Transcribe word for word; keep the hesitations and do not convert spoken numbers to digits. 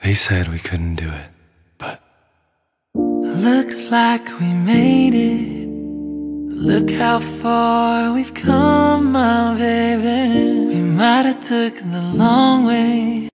They said we couldn't do it, but looks like we made it. Look how far we've come, my baby. We might have took the long way.